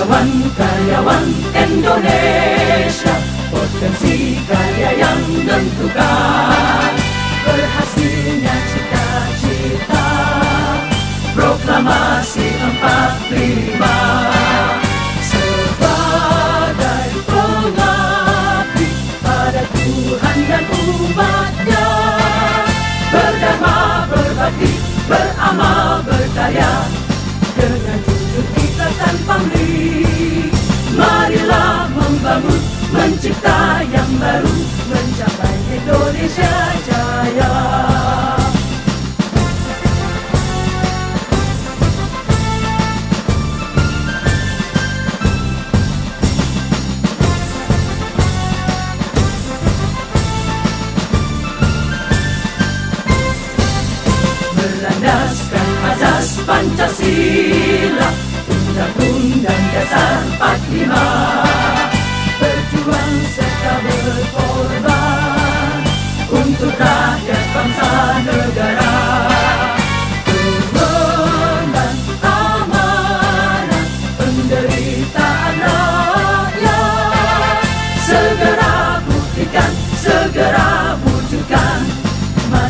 Karyawan Indonesia, potensi karya yang menentukan berhasilnya cita-cita proklamasi 45. Sebagai pengabdi pada Tuhan dan umatnya, berdharma, berbakti, beramal, berkarya dengan jujur kita tanpa pamrih. Marilah membangun, mencipta yang baru, mencapai Indonesia Jaya. Berlandaskan azas Pancasila, Undang-Undang Dasar 45, berjuang serta berkorban untuk rakyat bangsa negara. Kewenangan amanah penderitaan rakyat, segera buktikan, segera wujudkan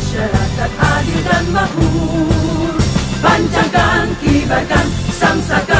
masyarakat adil dan makmur. Pancangkan, kibarkan, sangsakan